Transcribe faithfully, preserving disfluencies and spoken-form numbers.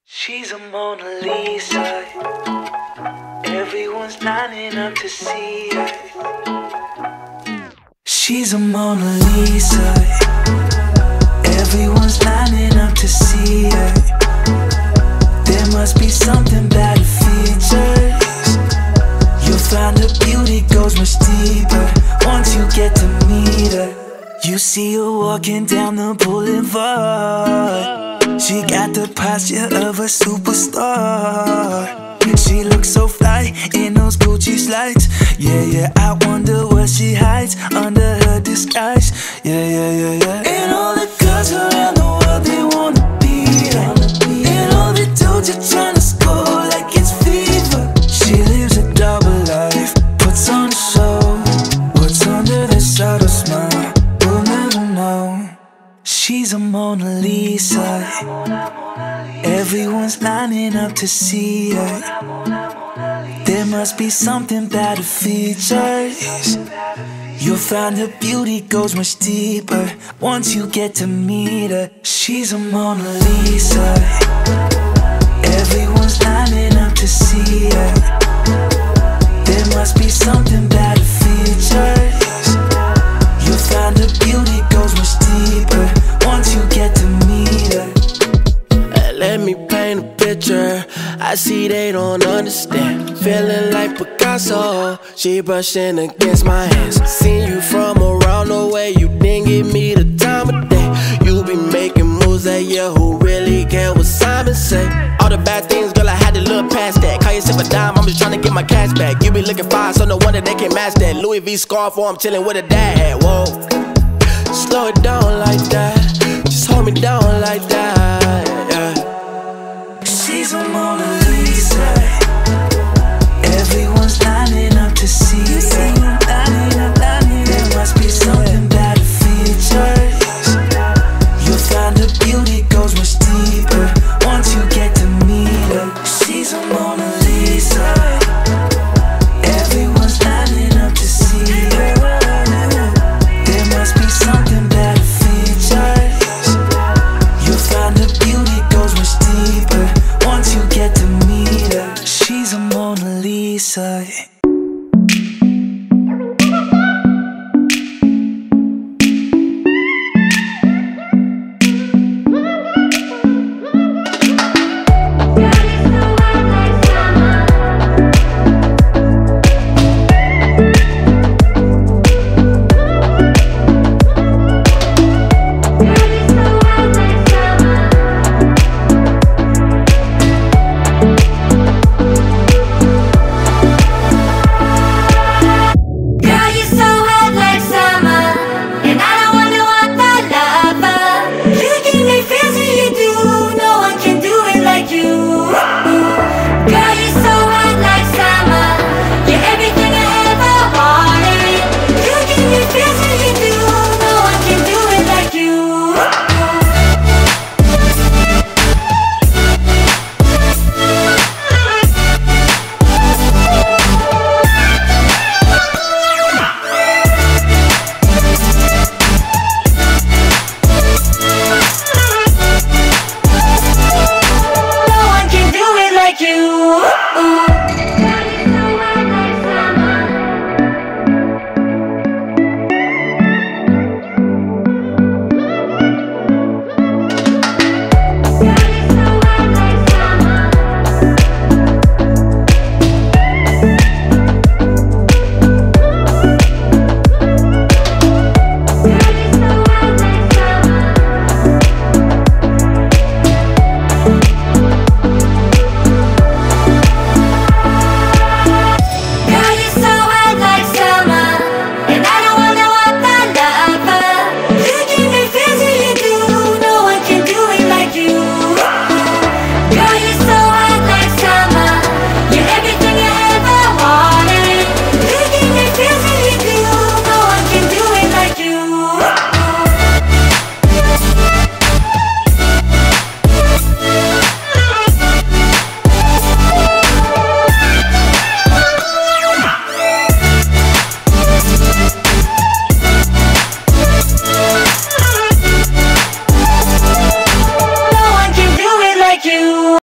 She's a Mona Lisa. Everyone's lining up to see her. She's a Mona Lisa. Everyone's lining up to see her. There must be something about her features. You'll find her beauty goes much deeper once you get to meet her. You see her walking down the boulevard. She got the posture of a superstar. She looks so fly in those Gucci slides. Yeah, yeah, I wonder what she hides under her disguise. Yeah, yeah, yeah, yeah. And all the girls around the world, they wanna be her. And all the dudes are trying to score like it's fever. She lives a double life, puts on a show. What's under the subtle smile, we'll never know. She's a Mona Lisa. Everyone's lining up to see her. There must be something about her features. You'll find her beauty goes much deeper once you get to meet her. She's a Mona Lisa. Everyone's lining up to see her. There must be something about her features. You'll find her beauty goes much deeper once you get to meet her. Let me paint a picture. I see they don't understand. Feeling like Picasso. She brushing against my hands. Seen you from around the way. You didn't give me the time of day. You be making moves that year. Who really care what Simon say? All the bad things, girl, I had to look past that. Call yourself a dime, I'm just trying to get my cash back. You be looking fine, so no wonder they can't match that. Louis V scarf, or I'm chilling with a dad. Whoa, slow it down like that. Just hold me down like that. Yeah. She's a Mona Lisa. Everyone's lining up to see her. There must be something about her features. You'll find her beauty goes much deeper once you get to meet her. She's a Mona Lisa. Everyone's lining up to see her. There must be something about her features. You'll find her beauty goes much deeper once you get to meet her. She's a Mona Lisa. You